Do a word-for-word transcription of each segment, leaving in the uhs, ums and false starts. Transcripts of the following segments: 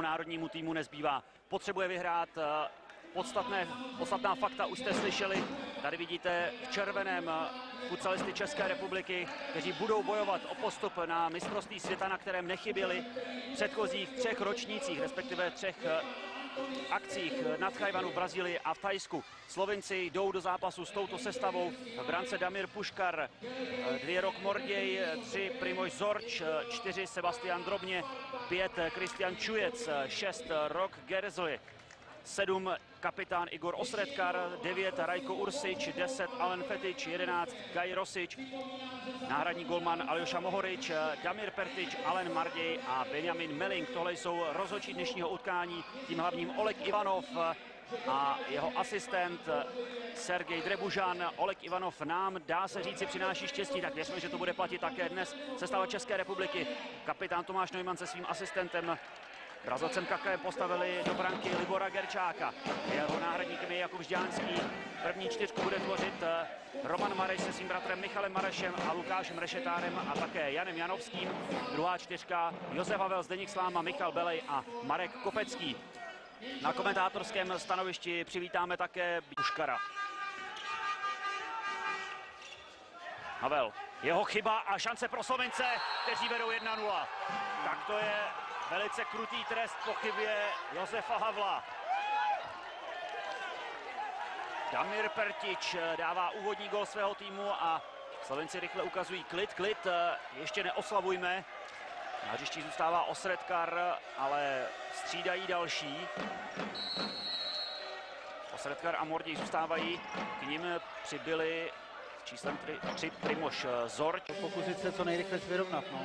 Národnímu týmu nezbývá. Potřebuje vyhrát. Podstatné, podstatná fakta už jste slyšeli. Tady vidíte v červeném futsalisty České republiky, kteří budou bojovat o postup na mistrovství světa, na kterém nechyběli v předchozích třech ročnících, respektive třech akcích na Tchajvanu, Brazílii a v Thajsku. Slovinci jdou do zápasu s touto sestavou. V brance Damir Puškar, dvě Rok Morděj, tři Primož Zorč, čtyři Sebastian Drobně, pět Kristian Čujec, šest Rok Gerzli, sedm kapitán Igor Osredkar, devět Rajko Ursič, deset Alen Fetič, jedenáct Gaj Rosič, náhradní golman Aljoša Mohorič, Damir Pertič, Alen Marděj a Benjamin Meling. Tohle jsou rozhodčí dnešního utkání, tím hlavním Oleg Ivanov a jeho asistent Sergej Drebužan. Oleg Ivanov nám, dá se říci, přináší štěstí, tak věřme, že to bude platit také dnes. Sestava České republiky, kapitán Tomáš Neumann se svým asistentem Brazilcem Kakajem postavili do branky Libora Gerčáka. Jeho náhradníkem je Jakub Žďánský. První čtyřku bude tvořit Roman Mareš se svým bratrem Michalem Marešem a Lukášem Rešetárem a také Janem Janovským. Druhá čtyřka Josef Havel, Zdeněk Sláma, Michal Belej a Marek Kopecký. Na komentátorském stanovišti přivítáme také Puškara. Havel, jeho chyba a šance pro Slovince, kteří vedou jedna nula. Tak to je velice krutý trest po chybě Josefa Havla. Damir Pertič dává úvodní gól svého týmu a Slovenci rychle ukazují klid, klid, ještě neoslavujme. Na hřišti zůstává Osredkar, ale střídají další. Osredkar a Morděj zůstávají, k nim přibyli s číslem tři Primož Zorč. Pokusit se co nejrychleji vyrovnat, no.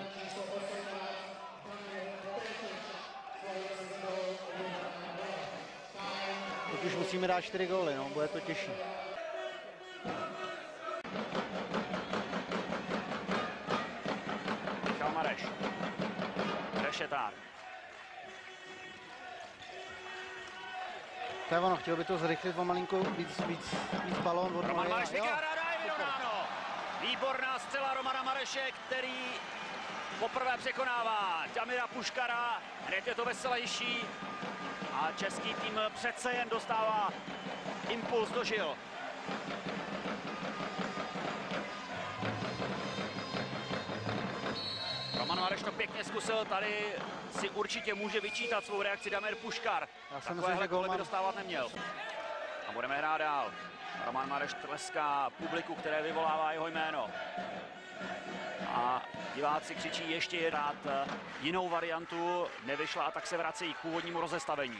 Teď už musíme dát čtyři góly, no, bude to těžší. Michal Mareš. Rešetár. To je ono, chtěl by to zrychlit o malinko víc, víc, víc balón. Roman Mareš vykrádá, je vyrovnáno. Výborná střela Romana Mareše, který poprvé překonává Damira Puškara. Hned je to veselější. A český tým přece jen dostává impuls do žil. Roman Mareš to pěkně zkusil, tady si určitě může vyčítat svou reakci Damir Puškar. Takovéhle góly by dostávat neměl. A budeme hrát dál. Roman Mareš tleská publiku, které vyvolává jeho jméno. A diváci křičí ještě jednat jinou variantu, nevyšla a tak se vrací k původnímu rozestavení.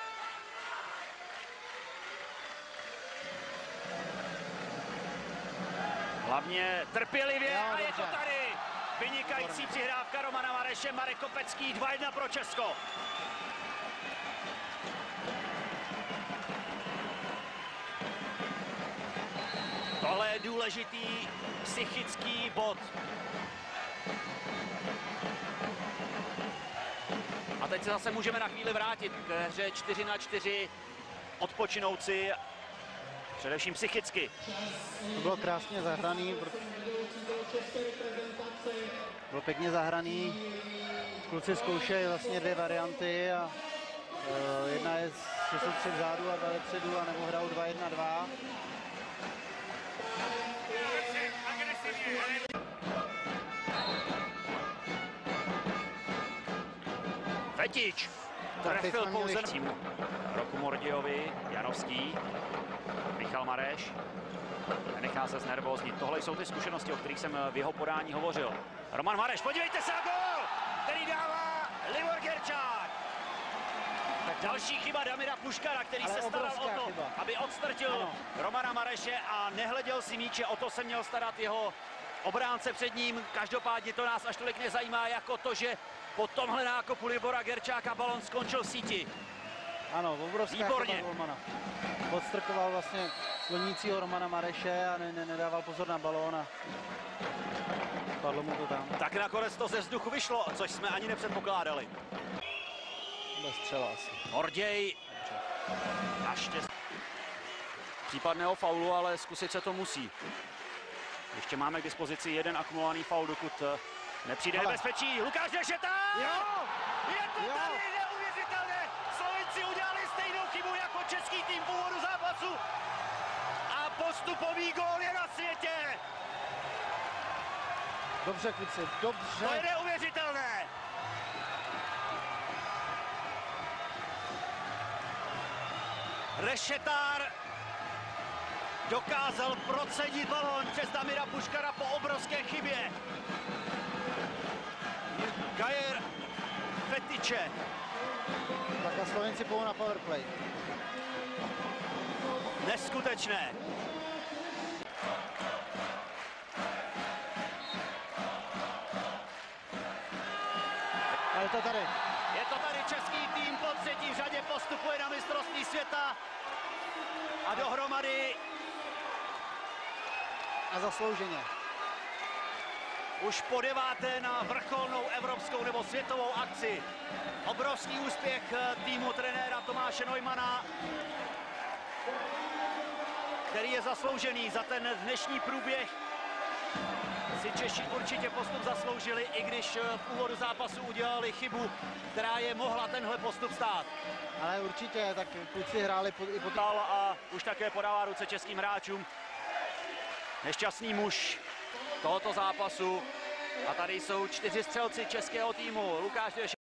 Hlavně trpělivě a je to tady. Vynikající přihrávka Romana Mareše, Marek Kopecký, dva jedna pro Česko. Tohle je důležitý psychický bod. A teď se zase můžeme na chvíli vrátit k hře čtyři na čtyři, odpočinout si, především psychicky. To bylo krásně zahraný, bylo pěkně zahraný. Kluci zkoušejí vlastně dvě varianty a uh, jedna je, že jsou tři vzadu a dva dopředu, a nebo hrajou dva jedna dva. Fetič trefil pouze týmu. Roku Mordějovi, Janovský, Michal Mareš. Nechá se znervóznit. Tohle jsou ty zkušenosti, o kterých jsem v jeho podání hovořil. Roman Mareš, podívejte se na gól, který dává Libor Gerčák. Tak další chyba Damira Puškara, který se staral o to, chyba, aby odstrtil ano. Romana Mareše a nehleděl si míče. O to se měl starat jeho obránce před ním. Každopádně to nás až tolik nezajímá, jako to, že po tomhle nákopu Libora Gerčáka balon skončil v síti. Ano, obrovská výborně. Chyba Romana. Odstrkoval vlastně slonícího Romana Mareše a ne, ne, nedával pozor na balón a padlo mu to tam. Tak nakonec to ze vzduchu vyšlo, což jsme ani nepředpokládali. Bez střela asi. Morděj. Naštěstí. Případného faulu, ale zkusit se to musí. Ještě máme k dispozici jeden akumulovaný faul, dokud nepřijde nebezpečí. Lukáš Rešetár! Jo! Je to jo. tady neuvěřitelné! zápasu a postupový gól je na světě. Dobře, kluci, dobře. To je neuvěřitelné. Rešetár dokázal procedit balón přes Damira Puškara po obrovské chybě. Gajer Fetiče. Tak a Slovenci půjdou na powerplay. Neskutečné. A je to tady. Je to tady český tým po třetí řadě, postupuje na mistrovství světa a dohromady A zaslouženě. už po deváté na vrcholnou evropskou nebo světovou akci. Obrovský úspěch týmu trenéra Tomáše Neumana, který je zasloužený za ten dnešní průběh. Si Češi určitě postup zasloužili, i když v úvodu zápasu udělali chybu, která je mohla tenhle postup stát. Ale určitě, tak kluci hráli po, i po t- A už také podává ruce českým hráčům. Nešťastný muž tohoto zápasu. A tady jsou čtyři střelci českého týmu. Lukáš Deš